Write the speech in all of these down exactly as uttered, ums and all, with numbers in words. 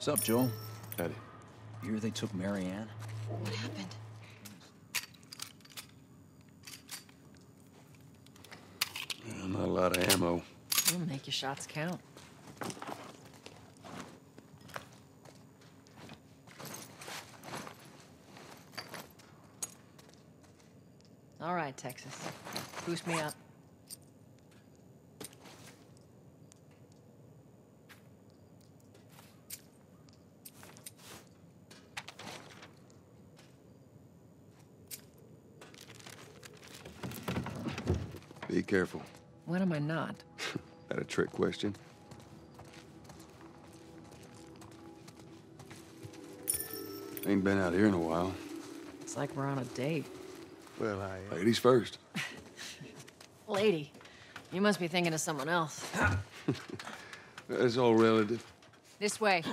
What's up, Joel? Eddie. You hear they took Marianne? What happened? Uh, not a lot of ammo. You'll make your shots count. All right, Texas. Boost me up. Be careful. When am I not? That a trick question? Ain't been out here in a while. It's like we're on a date. Well, I... Ladies first. Lady, you must be thinking of someone else. That's all relative. This way.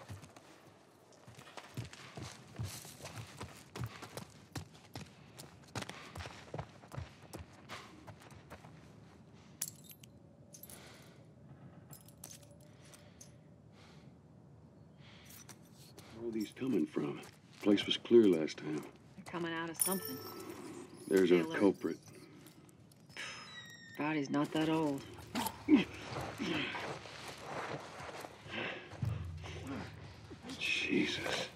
Where are these coming from? Place was clear last time. They're coming out of something. There's our Taylor. culprit. Body's not that old. Jesus.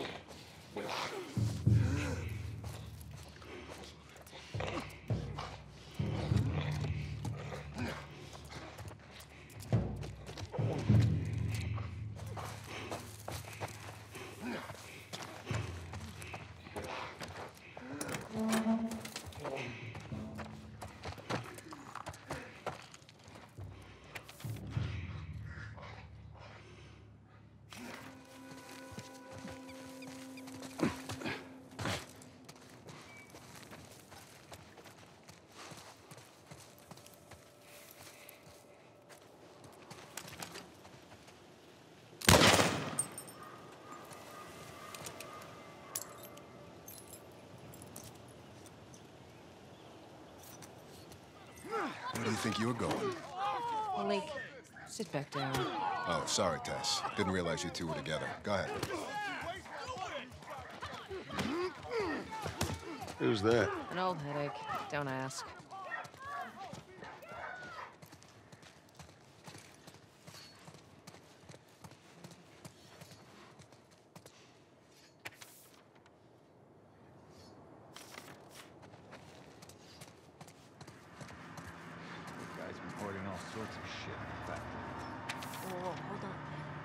Where do you think you're going? Malik, sit back down. Oh, sorry, Tess. Didn't realize you two were together. Go ahead. Who's that? An old headache. Don't ask. Guy's been hoarding all sorts of shit in the factory. Whoa, whoa, hold on.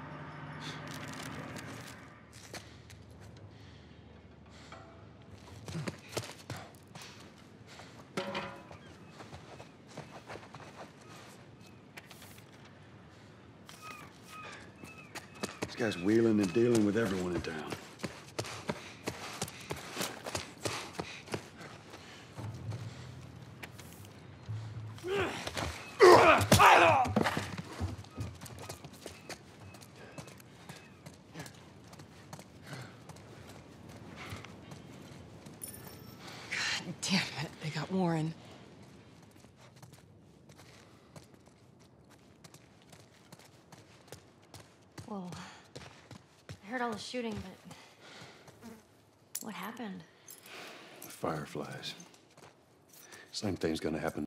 This guy's wheeling and dealing with everyone in town. Damn it, they got Warren. Whoa. I heard all the shooting, but... what happened? Fireflies. Same thing's gonna happen